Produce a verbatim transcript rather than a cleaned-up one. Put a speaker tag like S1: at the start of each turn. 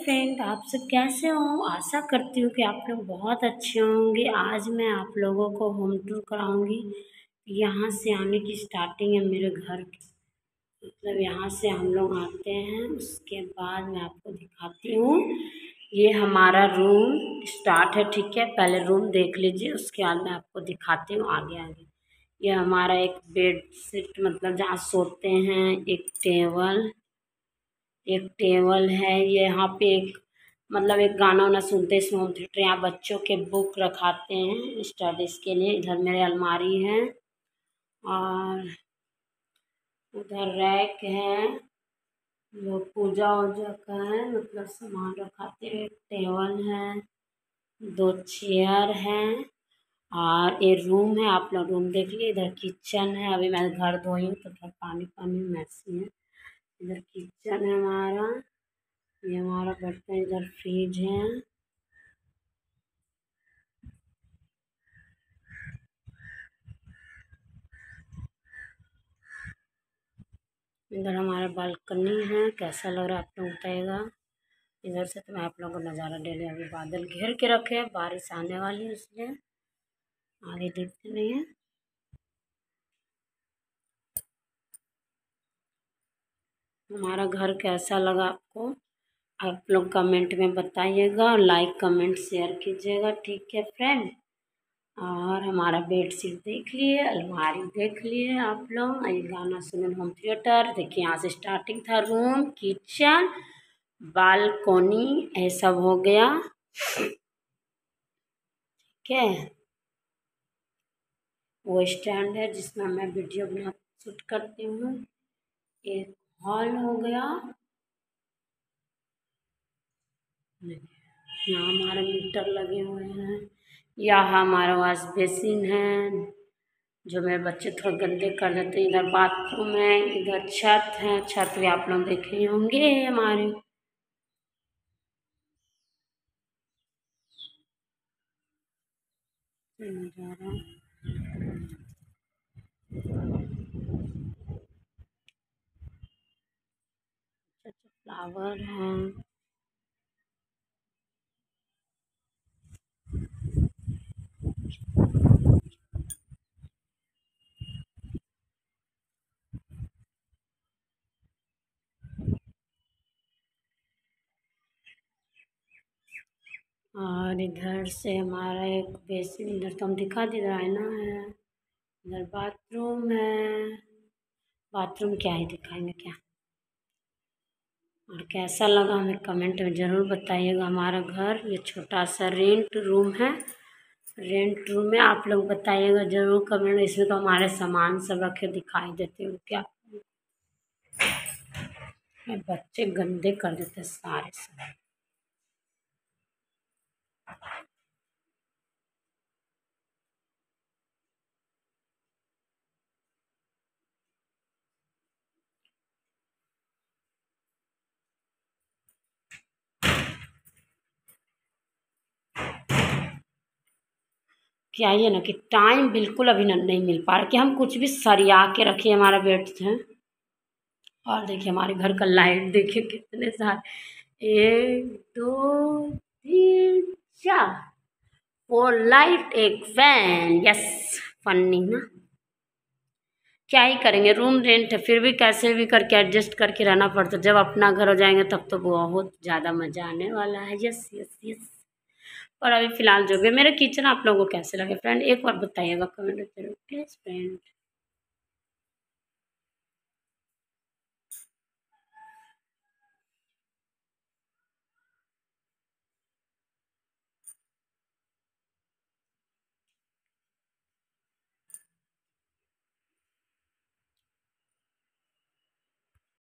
S1: Friend, आप सब कैसे हो। आशा करती हूँ कि आप लोग बहुत अच्छे होंगे। आज मैं आप लोगों को होम टूर कराऊंगी। यहाँ से आने की स्टार्टिंग है मेरे घर की, मतलब यहाँ से हम लोग आते हैं, उसके बाद मैं आपको दिखाती हूँ। ये हमारा रूम स्टार्ट है, ठीक है। पहले रूम देख लीजिए, उसके बाद मैं आपको दिखाती हूँ आगे आगे। ये हमारा एक बेड शीट, मतलब जहाँ सोते हैं। एक टेबल एक टेबल है। ये यहाँ पे एक, मतलब एक गाना वाना सुनते हैं इसमें होम थिएटर। यहाँ बच्चों के बुक रखाते हैं स्टडीज़ के लिए। इधर मेरे अलमारी है और उधर रैक है, जो पूजा वूजा का है, मतलब सामान रखाते हैं। एक टेबल है, दो चेयर हैं और ये रूम है। आप लोग रूम देख लिए। इधर किचन है, अभी मैं घर धोई हूँ तो थोड़ा पानी पानी मैसी है। इधर किचन है हमारा, ये हमारा बर्तन। इधर फ्रिज है, इधर हमारा बालकनी है। कैसा लग रहा है आप लोग बताइएगा। इधर से तो मैं आप लोगों को नज़ारा दे रही। अभी बादल घेर के रखे हैं, बारिश आने वाली है, इसलिए आगे देखते नहीं है। हमारा घर कैसा लगा आपको, आप लोग कमेंट में बताइएगा और लाइक कमेंट शेयर कीजिएगा, ठीक है फ्रेंड। और हमारा बेडशीट देख लिए, अलमारी देख लिए आप लोग। ये गाना सुने, होम थिएटर देखिए। यहाँ से स्टार्टिंग था रूम, किचन, बालकोनी, ये सब हो गया, ठीक है। वो स्टैंड है जिसमें मैं वीडियो बना शूट करती हूँ। एक हॉल हो गया, यहाँ हमारे मीटर लगे हुए हैं। यहाँ हमारा वॉश बेसिन है, जो मेरे बच्चे थोड़ा गंदे कर देते हैं। इधर बाथरूम है, इधर छत है। छत भी आप लोग देखे होंगे हमारे। नज़ारा फ्लावर है। और इधर से हमारा एक बेसिन, इधर तो हम दिखा दे रहा है ना है। इधर बाथरूम है। बाथरूम क्या है, दिखाएंगे क्या। और कैसा लगा हमें कमेंट में ज़रूर बताइएगा। हमारा घर ये छोटा सा रेंट रूम है। रेंट रूम में आप लोग बताइएगा ज़रूर कमेंट। इसमें तो हमारे सामान सब रखे दिखाई देते हो क्या। बच्चे गंदे कर देते सारे सारे। क्या ये ना कि टाइम बिल्कुल अभी न- नहीं मिल पा रहा कि हम कुछ भी सरिया के रखे हमारा बेड है। और देखिए हमारे घर का लाइट देखिए कितने सारे, एक दो तीन चार, फोर लाइट, एक फैन। यस, फन्नी ना। क्या ही करेंगे, रूम रेंट है, फिर भी कैसे भी करके एडजस्ट करके रहना पड़ता। जब अपना घर हो जाएंगे तब तो बहुत ज़्यादा मज़ा आने वाला है। Yes yes yes. और अभी फ़िलहाल जो भी मेरे किचन आप लोगों को कैसे लगे फ्रेंड, एक बार बताइएगा कमेंट में जरूर प्लीज़ फ्रेंड।